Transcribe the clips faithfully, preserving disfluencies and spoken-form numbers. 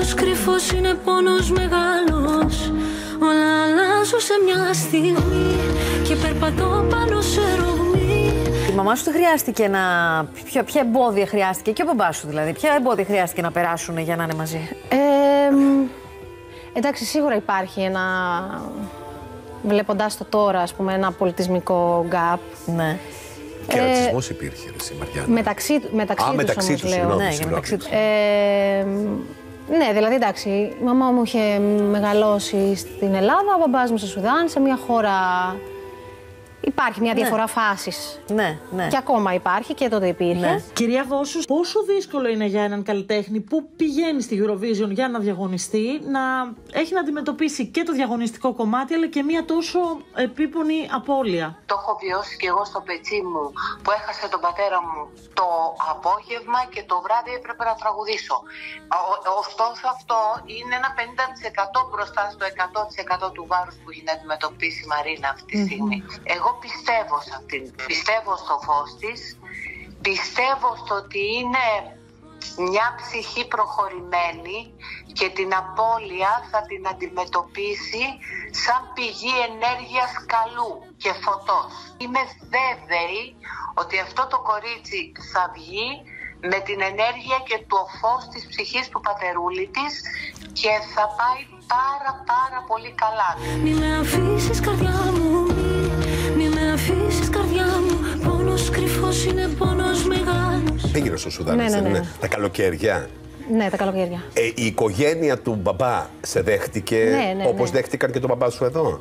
Πόνος κρυφός είναι πόνος μεγάλος. Όλα αλλάζω σε μια στιγμή και περπατώ πάνω σε ρογμή. Η μαμά σου τι χρειάστηκε να... Ποια, ποια εμπόδια χρειάστηκε και ο μπαμπάς σου δηλαδή. Ποια εμπόδια χρειάστηκε να περάσουν για να είναι μαζί. Ε, εντάξει, σίγουρα υπάρχει ένα... Βλέποντας το τώρα, ας πούμε, ένα πολιτισμικό gap. Ναι. Και ε, ρατσισμός υπήρχε, ρε Μαριάννα. Μεταξύ, μεταξύ Α, τους μεταξύ όμως, τους, λέω. συγγνώμη, Ναι, συγγνώμη. μεταξύ τους. Ε, ναι, δηλαδή, εντάξει, η μαμά μου είχε μεγαλώσει στην Ελλάδα, ο μπαμπάς μου στο Σουδάν, σε μια χώρα... Υπάρχει μια διαφορά ναι. φάσης. Ναι, ναι. Και ακόμα υπάρχει και τότε υπήρχε. Ναι. Κυρία Βόσους, πόσο δύσκολο είναι για έναν καλλιτέχνη που πηγαίνει στη Eurovision για να διαγωνιστεί να έχει να αντιμετωπίσει και το διαγωνιστικό κομμάτι αλλά και μια τόσο επίπονη απώλεια? Το έχω βιώσει και εγώ στο πετσί μου που έχασε τον πατέρα μου το απόγευμα και το βράδυ έπρεπε να τραγουδήσω. Ωστόσο αυτό είναι ένα πενήντα τοις εκατό μπροστά στο εκατό τοις εκατό του βάρους που έχει να αντιμετωπίσει η Μαρίνα αυτή τη στιγμή. Mm-hmm. Εγώ πιστεύω σε αυτήν, πιστεύω στο φως της, πιστεύω στο ότι είναι μια ψυχή προχωρημένη και την απώλεια θα την αντιμετωπίσει σαν πηγή ενέργειας καλού και φωτός. Είμαι βέβαιη ότι αυτό το κορίτσι θα βγει με την ενέργεια και το φως της ψυχής του πατερούλη της και θα πάει πάρα πάρα πολύ καλά. Μη με αφήσεις καρδιά μου, μη με αφήσεις καρδιά μου. Πόνος κρυφός είναι πόνος μεγάλος. Πήγαινε στο Σουδάν, Ναι, έτσι, ναι, ναι. ναι. Τα καλοκαίρια. Ναι, τα καλοκαίρια. Ε, η οικογένεια του μπαμπά σε δέχτηκε Ναι, ναι, όπως ναι. δέχτηκαν και τον μπαμπά σου εδώ?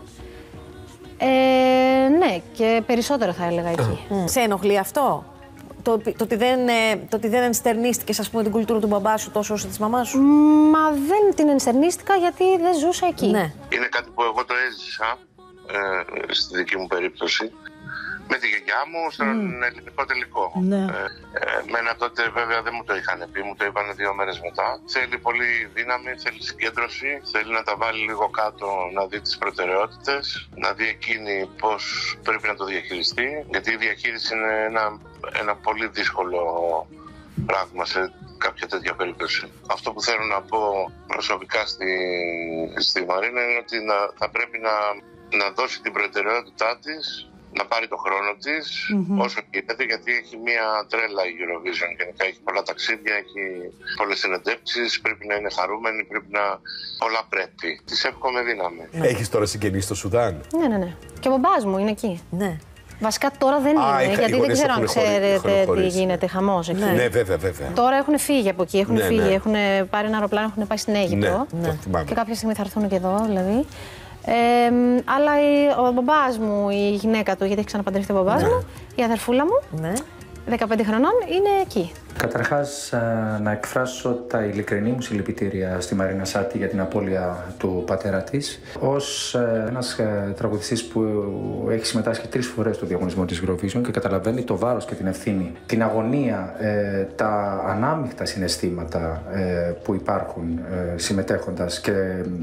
Ε, ναι, και περισσότερο θα έλεγα εκεί. Mm. Σε ενοχλεί αυτό? Το, το, ότι δεν, ε, το ότι δεν ενστερνίστηκες, ας πούμε, την κουλτούρα του μπαμπά σου τόσο όσο της μαμάς σου? Μα δεν την ενστερνίστηκα γιατί δεν ζούσα εκεί. Ναι. Είναι κάτι που εγώ το έζησα ε, στη δική μου περίπτωση. Με τη γιαγιά μου στον mm. ελληνικό τελικό. Ναι. Ε, ε, μένα τότε βέβαια δεν μου το είχαν πει, μου το είπαν δύο μέρες μετά. Θέλει πολύ δύναμη, θέλει συγκέντρωση, θέλει να τα βάλει λίγο κάτω, να δει τις προτεραιότητες, να δει εκείνη πώς πρέπει να το διαχειριστεί. Γιατί η διαχείριση είναι ένα, ένα πολύ δύσκολο πράγμα σε κάποια τέτοια περίπτωση. Αυτό που θέλω να πω προσωπικά στη, στη Μαρίνα είναι ότι να, θα πρέπει να, να δώσει την προτεραιότητά της, να πάρει το χρόνο της, mm-hmm. όσο γίνεται, γιατί έχει μία τρέλα η Eurovision. Γενικά έχει πολλά ταξίδια, έχει πολλές συνεντεύξεις, πρέπει να είναι χαρούμενη, πρέπει να... Πολλά πρέπει. Της εύχομαι δύναμη. Έχεις τώρα συγγενείς στο Σουδάν? Ναι, ναι, ναι. Και ο μπαμπάς μου είναι εκεί. Ναι. Βασικά τώρα δεν Α, είναι, οι γιατί δεν ξέρω αν ξέρετε τι χωρίσει. γίνεται, χαμός εκεί. Ναι, ναι, βέβαια, βέβαια. Τώρα έχουν φύγει από εκεί, έχουν Ναι, φύγει, ναι. έχουν πάρει ένα αεροπλάνο, έχουν πάει στην Αίγυπτο. Ναι, το θυμάμαι. Και κάποια στιγμή θα έρθουν και εδώ, δηλαδή. Ε, αλλά η, ο μπαμπάς μου, η γυναίκα του, γιατί έχει ξαναπαντρευτεί ο μπαμπάς Ναι. μου, η αδερφούλα μου, Ναι. δεκαπέντε χρονών, είναι εκεί. Καταρχάς, να εκφράσω τα ειλικρινή μου συλληπιτήρια στη Μαρίνα Σάτι για την απώλεια του πατέρα της. Ως ένας τραγουδιστής που έχει συμμετάσχει τρεις φορές στο διαγωνισμό της Eurovision και καταλαβαίνει το βάρος και την ευθύνη, την αγωνία, τα ανάμεικτα συναισθήματα που υπάρχουν συμμετέχοντας και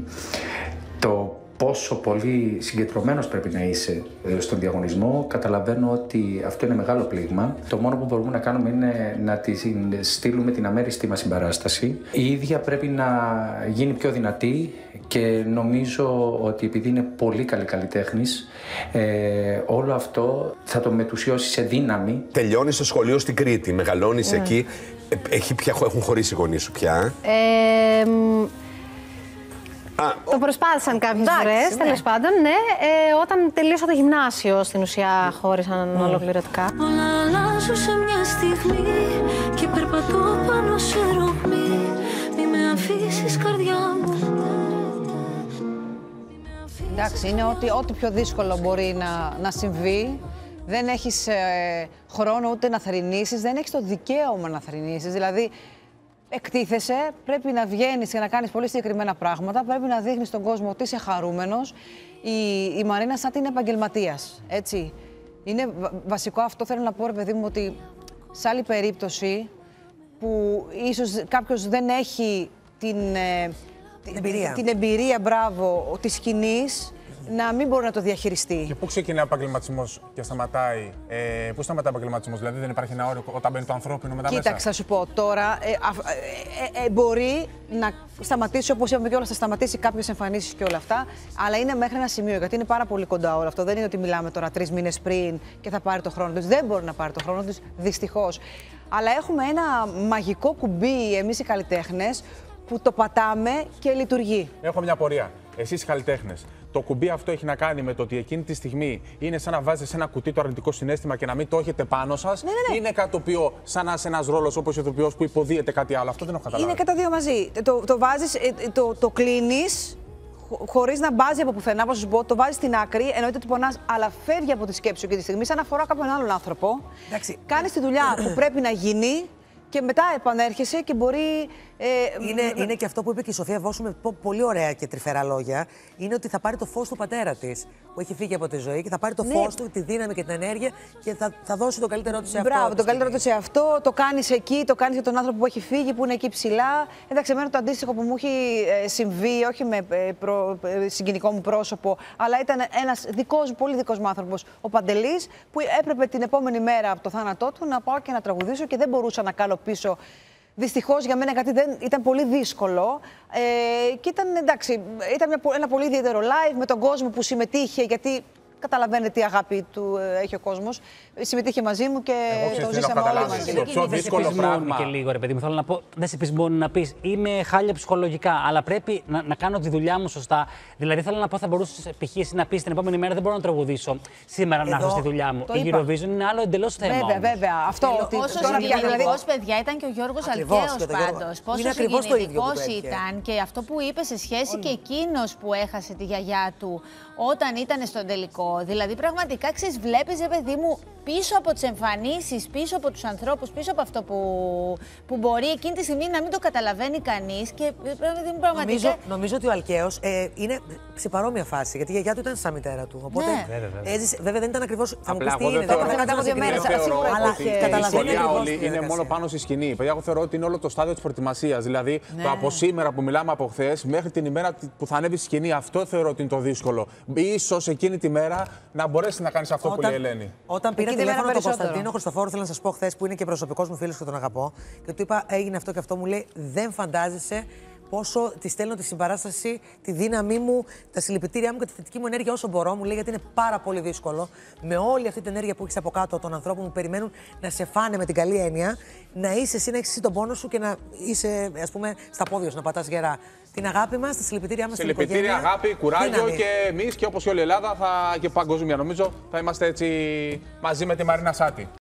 το πόσο πολύ συγκεντρωμένος πρέπει να είσαι στον διαγωνισμό, καταλαβαίνω ότι αυτό είναι μεγάλο πλήγμα. Το μόνο που μπορούμε να κάνουμε είναι να τη στείλουμε την αμέριστη μας συμπαράσταση. Η ίδια πρέπει να γίνει πιο δυνατή και νομίζω ότι επειδή είναι πολύ καλή καλλιτέχνης, ε, όλο αυτό θα το μετουσιώσει σε δύναμη. Τελειώνεις το σχολείο στην Κρήτη, μεγαλώνεις εκεί. Έχει, πια, έχουν χωρίσει οι γονείς σου πια? Ε, Α, το προσπάθησαν κάποιες εντάξει, φορές, ναι. τέλος πάντων, ναι. Ε, όταν τελείωσα το γυμνάσιο, στην ουσία χώρισαν mm. ολοκληρωτικά. Όλα αλλάζω σε μια στιγμή και περπατώ πάνω σε ρογμή. Μη με αφήσεις καρδιά μου. Εντάξει, είναι ότι ό,τι πιο δύσκολο μπορεί να, να συμβεί. Δεν έχεις ε, χρόνο ούτε να θρηνήσεις, δεν έχεις το δικαίωμα να θρηνήσεις. Δηλαδή, εκτίθεσαι, πρέπει να βγαίνεις και να κάνεις πολύ συγκεκριμένα πράγματα, πρέπει να δείχνεις στον κόσμο ότι είσαι χαρούμενος. Η, η Μαρίνα Σάτι είναι επαγγελματίας, έτσι. Είναι βα, βασικό αυτό, θέλω να πω, ρε παιδί μου, ότι σε άλλη περίπτωση που ίσως κάποιος δεν έχει την, ε, την, εμπειρία. την εμπειρία, μπράβο, της σκηνής, να μην μπορεί να το διαχειριστεί. Και πού ξεκινάει ο επαγγελματισμός και σταματάει, ε, πού σταματάει ο επαγγελματισμός, δηλαδή δεν υπάρχει ένα όριο όταν μπαίνει το ανθρώπινο μετά μέσα. Κοίταξε, θα σου πω τώρα, ε, ε, ε, ε, μπορεί να σταματήσει, όπως είπαμε κιόλας, θα σταματήσει κάποιες εμφανίσεις και όλα αυτά, αλλά είναι μέχρι ένα σημείο, γιατί είναι πάρα πολύ κοντά όλο αυτό. Δεν είναι ότι μιλάμε τώρα τρεις μήνες πριν και θα πάρει το χρόνο της. Δεν μπορεί να πάρει το χρόνο της, δυστυχώς. Αλλά έχουμε ένα μαγικό κουμπί εμείς οι καλλιτέχνες που το πατάμε και λειτουργεί. Έχω μια πορεία. Εσείς οι καλλιτέχνες, το κουμπί αυτό έχει να κάνει με το ότι εκείνη τη στιγμή είναι σαν να βάζετε σε ένα κουτί το αρνητικό συναίσθημα και να μην το έχετε πάνω σας. Ναι, ναι, ναι. Είναι κάτι το οποίο, σαν να είσαι ένας ρόλος όπως ο ηθοποιός που υποδίεται κάτι άλλο. Αυτό δεν έχω καταλάβει. Είναι και τα δύο μαζί. Το, το βάζεις, το, το κλείνεις. Χωρίς να μπάζει από πουθενά, όπως σου πω, το βάζει στην άκρη, εννοείται ότι πονάς, αλλά φεύγει από τη σκέψη σου και τη στιγμή, σαν να αφορά κάποιον άλλον άνθρωπο. Κάνεις τη δουλειά που πρέπει να γίνει και μετά επανέρχεσαι και μπορεί. Ε, είναι, είναι και αυτό που είπε και η Σοφία Βόσου με πολύ ωραία και τρυφερά λόγια. Είναι ότι θα πάρει το φως του πατέρα της που έχει φύγει από τη ζωή και θα πάρει το ναι. φως του, τη δύναμη και την ενέργεια και θα, θα δώσει το καλύτερό του σε αυτό. Μπράβο, το καλύτερό του σε αυτό. Το κάνεις εκεί, το κάνεις για τον άνθρωπο που έχει φύγει, που είναι εκεί ψηλά. Εντάξει, εμένα το αντίστοιχο που μου έχει συμβεί, όχι με προ, συγκινικό μου πρόσωπο, αλλά ήταν ένας δικός, πολύ δικός μου άνθρωπος, ο Παντελής, που έπρεπε την επόμενη μέρα από το θάνατό του να πάω και να τραγουδήσω και δεν μπορούσα να κάνω πίσω. Δυστυχώς για μένα κάτι δεν, ήταν πολύ δύσκολο ε, και ήταν, εντάξει, ήταν μια, ένα πολύ ιδιαίτερο live με τον κόσμο που συμμετείχε, γιατί καταλαβαίνετε τι αγάπη του ε, έχει ο κόσμος. Συμμετείχε μαζί μου και εγώ το ζήσαμε όλοι μαζί. Το πιο δύσκολο πράγμα. Και λίγο, ρε παιδί μου, θέλω να πω, δεν σε πεισμώνει να πεις είμαι χάλια ψυχολογικά, αλλά πρέπει να, να κάνω τη δουλειά μου σωστά. Δηλαδή, θέλω να πω, θα μπορούσες π.χ. να πεις την επόμενη μέρα δεν μπορώ να τραγουδήσω σήμερα εδώ, να έρθω στη δουλειά μου. Η Eurovision είναι άλλο εντελώς θέμα. Βέβαια, βέβαια. Αυτό ότι πόσο συγκινητικός, παιδιά, ήταν και ο Γιώργος Αλκαίος πάντως. Πόσο συγκινητικός ήταν και αυτό που είπε σε σχέση και εκείνος που έχασε τη γιαγιά του όταν ήταν στον τελικό. Δηλαδή, πραγματικά, ξέρεις, βλέπεις, παιδί μου, πίσω από τις εμφανίσεις, πίσω από τους ανθρώπους, πίσω από αυτό που, που μπορεί εκείνη τη στιγμή να μην το καταλαβαίνει κανείς. Και πραγματικά. Νομίζω, νομίζω ότι ο Αλκαίος ε, είναι σε παρόμοια φάση. Γιατί η γιαγιά του ήταν σαν μητέρα του. Οπότε. Ναι. Έζησε, βέβαια δεν ήταν ακριβώς. Θα μου πει τι είναι. Δεν μετά από δύο μέρες. Αλλά καταλαβαίνει όλοι είναι μόνο πάνω στη σκηνή. Παιδιά, εγώ θεωρώ ότι είναι όλο το στάδιο της προετοιμασίας. Δηλαδή, ναι. το από σήμερα που μιλάμε από χθες μέχρι την ημέρα που θα ανέβει στη σκηνή, αυτό θεωρώ ότι είναι το δύσκολο. Ίσως εκείνη τη μέρα να μπορέσει να κάνεις αυτό όταν, που λέει η Ελένη. Όταν πήρα τηλέφωνο τον Κωνσταντίνο Χριστοφόρου, θέλω να σας πω χθες, που είναι και προσωπικός μου φίλος και τον αγαπώ, και του είπα έγινε αυτό και αυτό, μου λέει δεν φαντάζεσαι πόσο τη στέλνω τη συμπαράσταση, τη δύναμή μου, τα συλληπιτήριά μου και τη θετική μου ενέργεια όσο μπορώ. Μου λέει γιατί είναι πάρα πολύ δύσκολο με όλη αυτή την ενέργεια που έχεις από κάτω των ανθρώπων που περιμένουν να σε φάνε με την καλή έννοια, να είσαι εσύ, να έχεις εσύ τον πόνο σου και να είσαι, ας πούμε, στα πόδια σου, να πατάς γερά. Την αγάπη μας, τα συλληπιτήριά μας στην οικογένεια. Συλληπιτήρια, αγάπη, κουράγιο δύναμη. Και εμείς και όπως και όλη η Ελλάδα θα, και παγκοσμία νομίζω θα είμαστε έτσι μαζί με τη Μαρίνα Σάτι.